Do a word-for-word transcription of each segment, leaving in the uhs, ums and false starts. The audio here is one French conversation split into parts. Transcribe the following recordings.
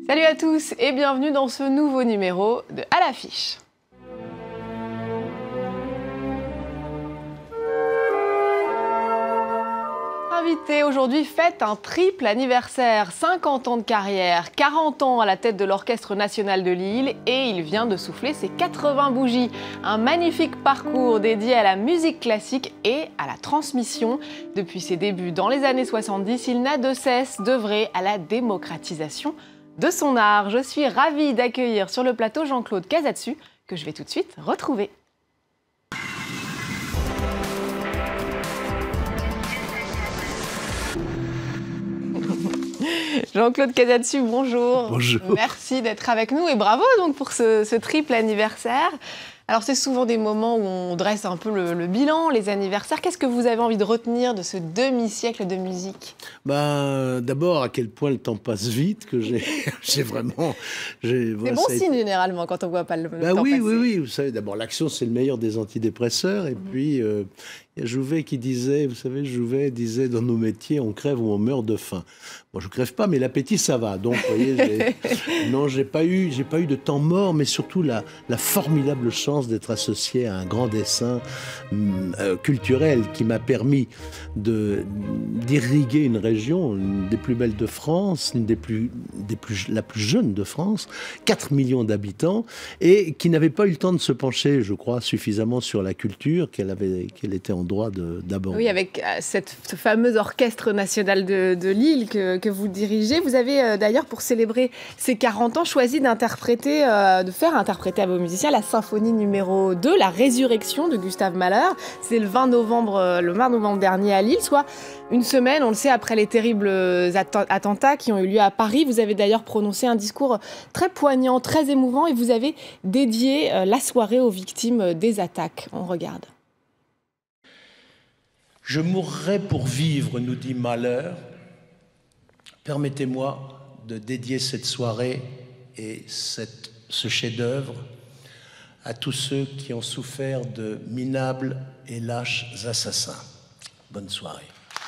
Salut à tous et bienvenue dans ce nouveau numéro de À l'affiche. Invité aujourd'hui fête un triple anniversaire, cinquante ans de carrière, quarante ans à la tête de l'Orchestre national de Lille et il vient de souffler ses quatre-vingts bougies. Un magnifique parcours dédié à la musique classique et à la transmission. Depuis ses débuts dans les années soixante-dix, il n'a de cesse d'œuvrer à la démocratisation de son art. Je suis ravie d'accueillir sur le plateau Jean-Claude Casatsu, que je vais tout de suite retrouver. Jean-Claude Casatsu, bonjour. Bonjour. Merci d'être avec nous et bravo donc pour ce, ce triple anniversaire. Alors c'est souvent des moments où on dresse un peu le, le bilan, les anniversaires. Qu'est-ce que vous avez envie de retenir de ce demi-siècle de musique? Ben, d'abord, à quel point le temps passe vite, que j'ai j'ai vraiment... C'est voilà, bon signe été... généralement quand on ne voit pas le, le ben temps oui, passer. Oui, oui, vous savez, d'abord l'action c'est le meilleur des antidépresseurs. Et mmh. puis, euh, il y a Jouvet qui disait, vous savez, Jouvet disait dans nos métiers, on crève ou on meurt de faim. Bon, je ne crève pas, mais l'appétit, ça va. Donc, vous voyez, non, j'ai pas eu, j'ai pas eu de temps mort, mais surtout la, la formidable chance d'être associé à un grand dessin euh, culturel qui m'a permis de, d'irriguer une région, une des plus belles de France, une des plus, des plus, la plus jeune de France, quatre millions d'habitants, et qui n'avait pas eu le temps de se pencher, je crois, suffisamment sur la culture qu'elle avait, qu'elle était en droit de, d'aborder. Oui, avec cette, ce fameux orchestre national de, de Lille que, que vous dirigez. Vous avez euh, d'ailleurs, pour célébrer ces quarante ans, choisi d'interpréter, euh, de faire interpréter à vos musiciens la symphonie numéro deux, La Résurrection de Gustave Mahler. C'est le vingt novembre, euh, le vingt novembre dernier à Lille, soit une semaine, on le sait, après les terribles att- attentats qui ont eu lieu à Paris. Vous avez d'ailleurs prononcé un discours très poignant, très émouvant, et vous avez dédié euh, la soirée aux victimes des attaques. On regarde. Je mourrai pour vivre, nous dit Mahler. Permettez-moi de dédier cette soirée et cette, ce chef-d'œuvre à tous ceux qui ont souffert de minables et lâches assassins. Bonne soirée.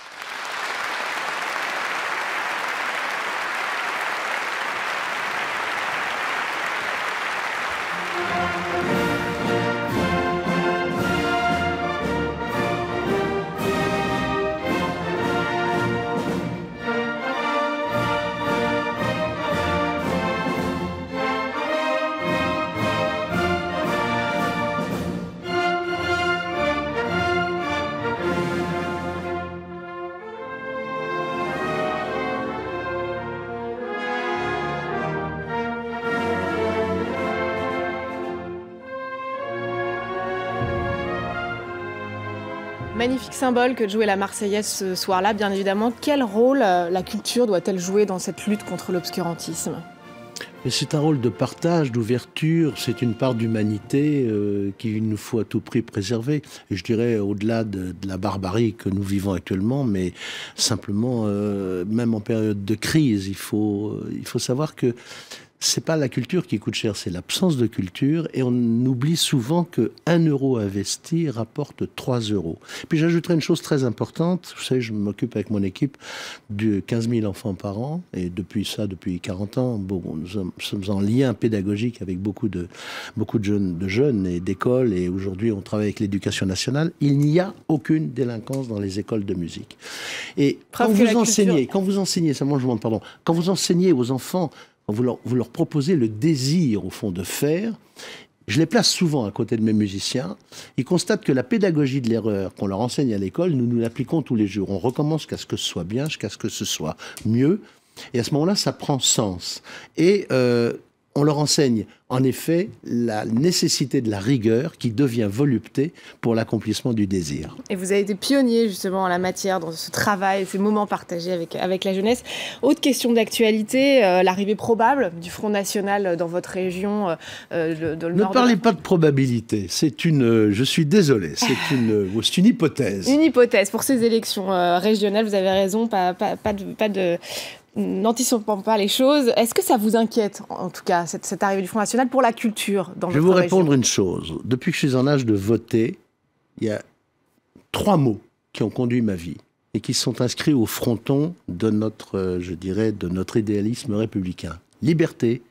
Magnifique symbole que de jouer la Marseillaise ce soir-là, bien évidemment. Quel rôle la culture doit-elle jouer dans cette lutte contre l'obscurantisme ? Mais c'est un rôle de partage, d'ouverture, c'est une part d'humanité euh, qu'il nous faut à tout prix préserver. Et je dirais au-delà de, de la barbarie que nous vivons actuellement, mais simplement, euh, même en période de crise, il faut, il faut savoir que c'est pas la culture qui coûte cher, c'est l'absence de culture. Et on oublie souvent que un euro investi rapporte trois euros. Puis j'ajouterai une chose très importante. Vous savez, je m'occupe avec mon équipe de quinze mille enfants par an. Et depuis ça, depuis quarante ans, bon, nous sommes en lien pédagogique avec beaucoup de, beaucoup de jeunes, de jeunes et d'écoles. Et aujourd'hui, on travaille avec l'éducation nationale. Il n'y a aucune délinquance dans les écoles de musique. Et quand vous enseignez, quand vous enseignez, ça moi je demande pardon, quand vous enseignez aux enfants, Vous leur, vous leur proposez le désir, au fond, de faire. Je les place souvent à côté de mes musiciens. Ils constatent que la pédagogie de l'erreur qu'on leur enseigne à l'école, nous nous l'appliquons tous les jours. On recommence jusqu'à ce que ce soit bien, jusqu'à ce que ce soit mieux. Et à ce moment-là, ça prend sens. Et euh, on leur enseigne, en effet, la nécessité de la rigueur qui devient volupté pour l'accomplissement du désir. Et vous avez été pionnier, justement, en la matière, dans ce travail, ces moments partagés avec, avec la jeunesse. Autre question d'actualité, euh, l'arrivée probable du Front National dans votre région, euh, de, de le Ne nord parlez de la... pas de probabilité. C'est une... Euh, je suis désolé. C'est une, c'est une hypothèse. Une hypothèse. Pour ces élections euh, régionales, vous avez raison, pas, pas, pas de... Pas de... n'anticipons pas les choses. Est-ce que ça vous inquiète, en tout cas, cette, cette arrivée du Front National pour la culture dans votre région ? Je vais vous répondre une chose. Depuis que je suis en âge de voter, il y a trois mots qui ont conduit ma vie et qui sont inscrits au fronton de notre, je dirais, de notre idéalisme républicain. liberté,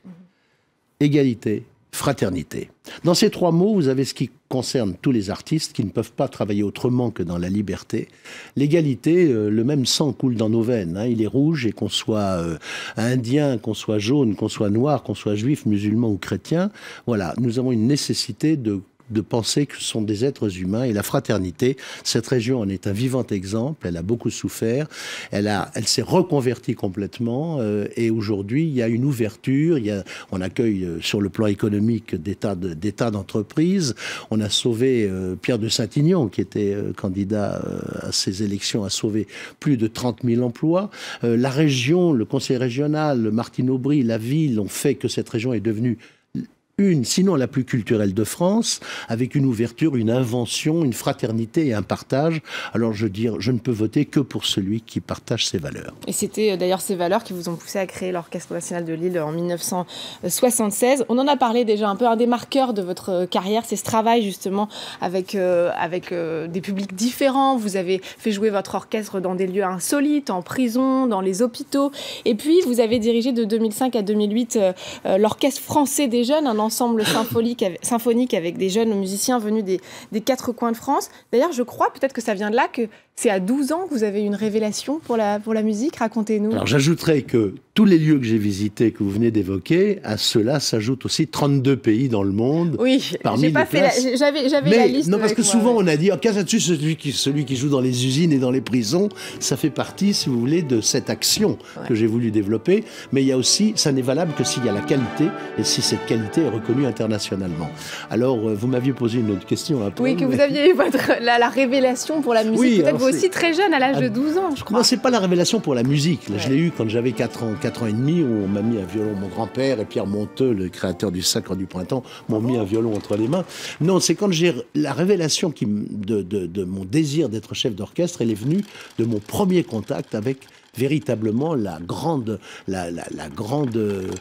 égalité, fraternité. Dans ces trois mots, vous avez ce qui concerne tous les artistes qui ne peuvent pas travailler autrement que dans la liberté. L'égalité, euh, le même sang coule dans nos veines. Hein, il est rouge et qu'on soit euh, indien, qu'on soit jaune, qu'on soit noir, qu'on soit juif, musulman ou chrétien. Voilà, nous avons une nécessité de de penser que ce sont des êtres humains. Et la fraternité, cette région en est un vivant exemple. Elle a beaucoup souffert. Elle, a, elle s'est reconvertie complètement. Euh, et aujourd'hui, il y a une ouverture. Il y a, on accueille euh, sur le plan économique des tas de, des tas d'entreprises. On a sauvé euh, Pierre de Saint-Ignon, qui était euh, candidat euh, à ces élections, a sauvé plus de trente mille emplois. Euh, la région, le conseil régional, Martine Aubry, la ville ont fait que cette région est devenue une, sinon la plus culturelle de France, avec une ouverture, une invention, une fraternité et un partage. Alors je veux dire, je ne peux voter que pour celui qui partage ces valeurs. Et c'était d'ailleurs ces valeurs qui vous ont poussé à créer l'Orchestre national de Lille en mille neuf cent soixante-seize. On en a parlé déjà un peu, un des marqueurs de votre carrière, c'est ce travail justement avec, euh, avec euh, des publics différents. Vous avez fait jouer votre orchestre dans des lieux insolites, en prison, dans les hôpitaux. Et puis vous avez dirigé de deux mille cinq à deux mille huit euh, euh, l'Orchestre français des jeunes, un ensemble symphonique avec, symphonique avec des jeunes musiciens venus des, des quatre coins de France. D'ailleurs, je crois, peut-être que ça vient de là, que c'est à douze ans que vous avez eu une révélation pour la, pour la musique. Racontez-nous. Alors, j'ajouterais que tous les lieux que j'ai visités, que vous venez d'évoquer, à cela s'ajoutent aussi trente-deux pays dans le monde. Oui, parmi j'ai pas les fait places. la, j'avais, j'avais Mais, la liste. non, parce que moi, souvent ouais. on a dit, oh, qu'est-ce dessus celui qui, celui qui joue dans les usines et dans les prisons, ça fait partie, si vous voulez, de cette action ouais. que j'ai voulu développer. Mais il y a aussi, ça n'est valable que s'il y a la qualité et si cette qualité est reconnue internationalement. Alors, vous m'aviez posé une autre question après. Oui, que mais... vous aviez eu votre, la, la révélation pour la musique. Oui, peut-être vous aussi très jeune, à l'âge de douze ans, je crois. Non, c'est pas la révélation pour la musique. Là, ouais. Je l'ai eu quand j'avais quatre ans, quatre ans et demi, où on m'a mis un violon. Mon grand-père et Pierre Monteux, le créateur du Sacre du Printemps, m'ont mis un violon entre les mains. Non, c'est quand j'ai la révélation qui, de, de, de mon désir d'être chef d'orchestre, elle est venue de mon premier contact avec véritablement la grande, la, la, la grande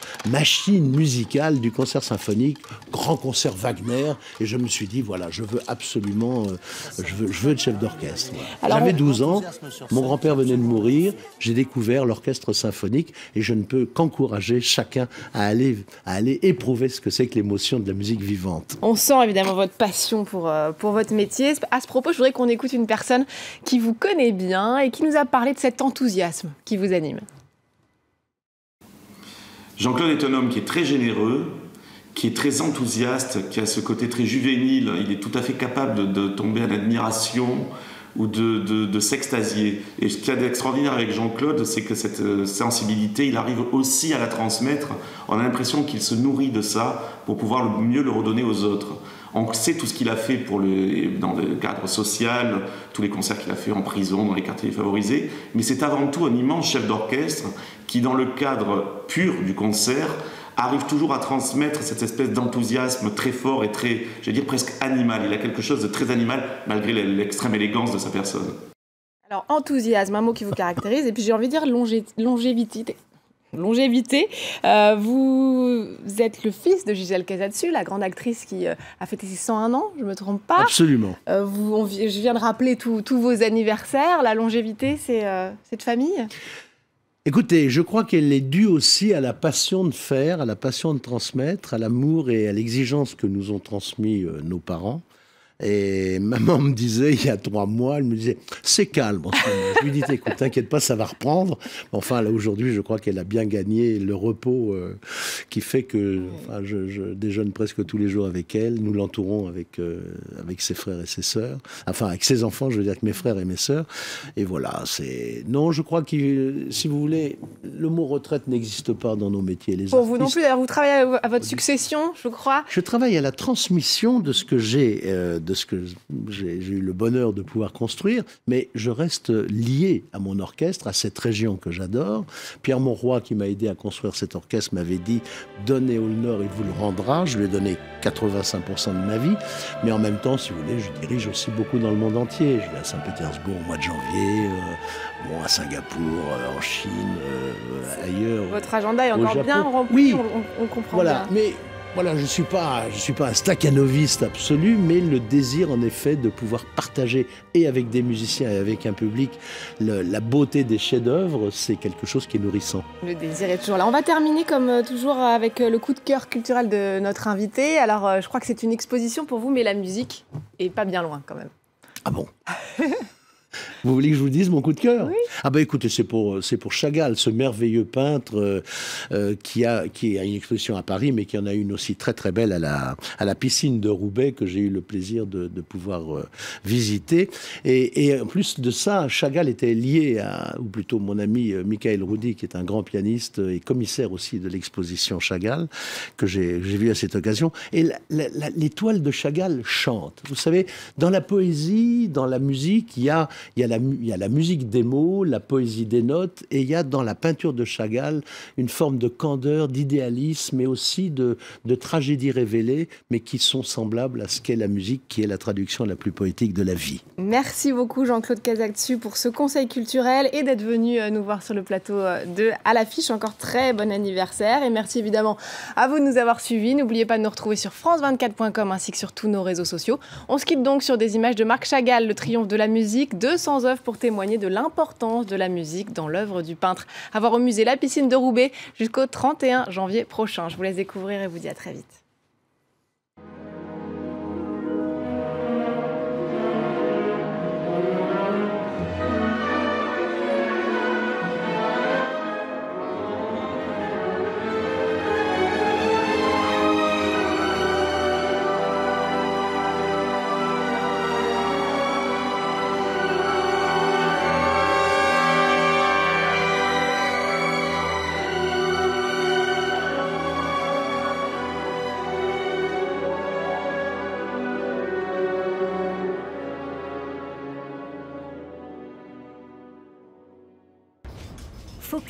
machine musicale du concert symphonique, grand concert Wagner, et je me suis dit, voilà, je veux absolument, euh, je, veux, je veux être chef d'orchestre. J'avais douze ans, mon grand-père venait de mourir, j'ai découvert l'orchestre symphonique, et je ne peux qu'encourager chacun à aller, à aller éprouver ce que c'est que l'émotion de la musique vivante. On sent évidemment votre passion pour, euh, pour votre métier. À ce propos, je voudrais qu'on écoute une personne qui vous connaît bien et qui nous a parlé de cet enthousiasme qui vous anime. Jean-Claude est un homme qui est très généreux, qui est très enthousiaste, qui a ce côté très juvénile. Il est tout à fait capable de, de tomber en admiration ou de, de, de s'extasier. Et ce qu'il y a d'extraordinaire avec Jean-Claude, c'est que cette sensibilité, il arrive aussi à la transmettre. On a l'impression qu'il se nourrit de ça pour pouvoir le mieux le redonner aux autres. On sait tout ce qu'il a fait pour le, dans le cadre social, tous les concerts qu'il a fait en prison, dans les quartiers défavorisés, mais c'est avant tout un immense chef d'orchestre qui, dans le cadre pur du concert, arrive toujours à transmettre cette espèce d'enthousiasme très fort et très, je vais dire, presque animal. Il a quelque chose de très animal, malgré l'extrême élégance de sa personne. Alors, enthousiasme, un mot qui vous caractérise, et puis j'ai envie de dire longé longévité. Longévité. Euh, vous êtes le fils de Gisèle Casatsu, la grande actrice qui euh, a fêté ses cent un ans, je ne me trompe pas. Absolument. Euh, vous, on, je viens de rappeler tous vos anniversaires. La longévité, c'est euh, de famille ? Écoutez, je crois qu'elle est due aussi à la passion de faire, à la passion de transmettre, à l'amour et à l'exigence que nous ont transmis euh, nos parents. Et maman me disait, il y a trois mois, elle me disait, c'est calme en ce moment. Je lui dis, écoute, t'inquiète pas, ça va reprendre. Enfin, là, aujourd'hui, je crois qu'elle a bien gagné le repos euh, qui fait que enfin, je, je déjeune presque tous les jours avec elle. Nous l'entourons avec, euh, avec ses frères et ses sœurs. Enfin, avec ses enfants, je veux dire que mes frères et mes sœurs. Et voilà, c'est... Non, je crois que, si vous voulez, le mot retraite n'existe pas dans nos métiers. Les Pour artistes... vous non plus, vous travaillez à votre succession, je crois. Je travaille à la transmission de ce que j'ai... Euh, de ce que j'ai eu le bonheur de pouvoir construire, mais je reste lié à mon orchestre, à cette région que j'adore. Pierre Monroy, qui m'a aidé à construire cet orchestre, m'avait dit « Donnez au Nord, il vous le rendra ». Je lui ai donné quatre-vingt-cinq pour cent de ma vie, mais en même temps, si vous voulez, je dirige aussi beaucoup dans le monde entier. Je vais à Saint-Pétersbourg au mois de janvier, euh, bon, à Singapour, euh, en Chine, euh, ailleurs. Votre agenda est encore bien rempli, oui, on, on comprend voilà, bien. Mais Voilà, je ne suis pas, je suis pas un stakhanoviste absolu, mais le désir en effet de pouvoir partager et avec des musiciens et avec un public le, la beauté des chefs-d'œuvre, c'est quelque chose qui est nourrissant. Le désir est toujours là. On va terminer comme toujours avec le coup de cœur culturel de notre invité. Alors je crois que c'est une exposition pour vous, mais la musique est pas bien loin quand même. Ah bon? Vous voulez que je vous dise mon coup de cœur? Oui. Ah ben écoutez, c'est pour, c'est pour Chagall, ce merveilleux peintre euh, euh, qui, a, qui a une exposition à Paris, mais qui en a une aussi très très belle à la, à la piscine de Roubaix, que j'ai eu le plaisir de, de pouvoir euh, visiter. Et, et en plus de ça, Chagall était lié à, ou plutôt mon ami euh, Michael Roudy, qui est un grand pianiste et commissaire aussi de l'exposition Chagall, que j'ai, j'ai vu à cette occasion. Et la, la, la, les toiles de Chagall chantent. Vous savez, dans la poésie, dans la musique, il y a Il y, a la, il y a la musique des mots, la poésie des notes, et il y a dans la peinture de Chagall une forme de candeur, d'idéalisme, mais aussi de, de tragédie révélée, mais qui sont semblables à ce qu'est la musique, qui est la traduction la plus poétique de la vie. Merci beaucoup Jean-Claude Casactu pour ce conseil culturel et d'être venu nous voir sur le plateau de À l'affiche. Encore très bon anniversaire et merci évidemment à vous de nous avoir suivis. N'oubliez pas de nous retrouver sur france vingt-quatre point com ainsi que sur tous nos réseaux sociaux. On se quitte donc sur des images de Marc Chagall, le triomphe de la musique, deux cents œuvres pour témoigner de l'importance de la musique dans l'œuvre du peintre. À voir au musée La Piscine de Roubaix jusqu'au trente et un janvier prochain. Je vous laisse découvrir et vous dis à très vite.